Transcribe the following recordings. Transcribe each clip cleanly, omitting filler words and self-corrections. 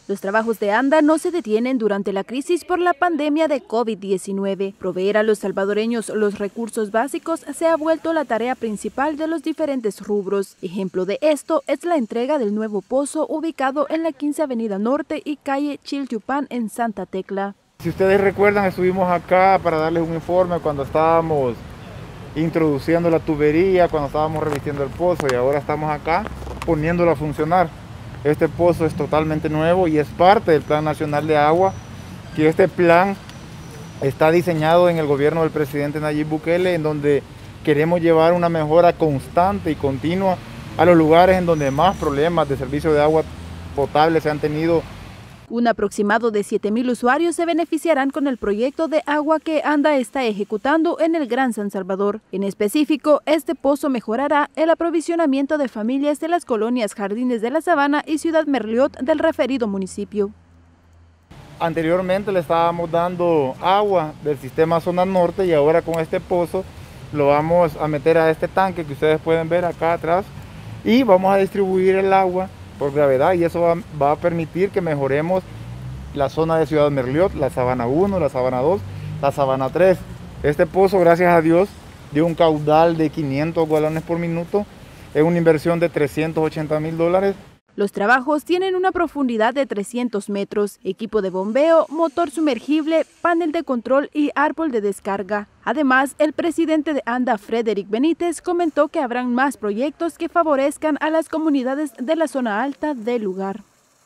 Los trabajos de ANDA no se detienen durante la crisis por la pandemia de COVID-19. Proveer a los salvadoreños los recursos básicos se ha vuelto la tarea principal de los diferentes rubros. Ejemplo de esto es la entrega del nuevo pozo ubicado en la 15 Avenida Norte y calle Chiltepán en Santa Tecla. Si ustedes recuerdan, estuvimos acá para darles un informe cuando estábamos introduciendo la tubería, cuando estábamos revistiendo el pozo, y ahora estamos acá poniéndolo a funcionar. Este pozo es totalmente nuevo y es parte del Plan Nacional de Agua, que este plan está diseñado en el gobierno del presidente Nayib Bukele, en donde queremos llevar una mejora constante y continua a los lugares en donde más problemas de servicio de agua potable se han tenido. Un aproximado de 7,000 usuarios se beneficiarán con el proyecto de agua que ANDA está ejecutando en el Gran San Salvador. En específico, este pozo mejorará el aprovisionamiento de familias de las colonias Jardines de la Sabana y Ciudad Merliot del referido municipio. Anteriormente le estábamos dando agua del sistema Zona Norte y ahora con este pozo lo vamos a meter a este tanque que ustedes pueden ver acá atrás y vamos a distribuir el agua por gravedad, y eso va a permitir que mejoremos la zona de Ciudad Merliot, la Sabana 1, la Sabana 2, la Sabana 3. Este pozo, gracias a Dios, dio un caudal de 500 galones por minuto, es una inversión de $380,000. Los trabajos tienen una profundidad de 300 metros, equipo de bombeo, motor sumergible, panel de control y árbol de descarga. Además, el presidente de ANDA, Frederick Benítez, comentó que habrán más proyectos que favorezcan a las comunidades de la zona alta del lugar.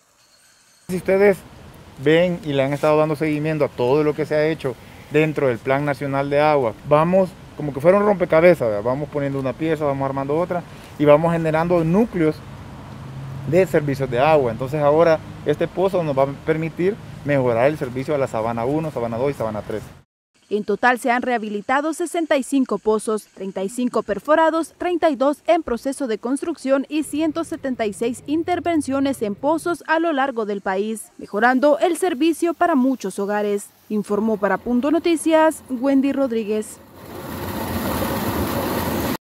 Si ustedes ven y le han estado dando seguimiento a todo lo que se ha hecho dentro del Plan Nacional de Agua, vamos como que fuera un rompecabezas, ¿verdad? Vamos poniendo una pieza, vamos armando otra y vamos generando núcleos de servicios de agua. Entonces ahora este pozo nos va a permitir mejorar el servicio a la Sabana 1, Sabana 2 y Sabana 3. En total se han rehabilitado 65 pozos, 35 perforados, 32 en proceso de construcción y 176 intervenciones en pozos a lo largo del país, mejorando el servicio para muchos hogares. Informó para Punto Noticias, Wendy Rodríguez.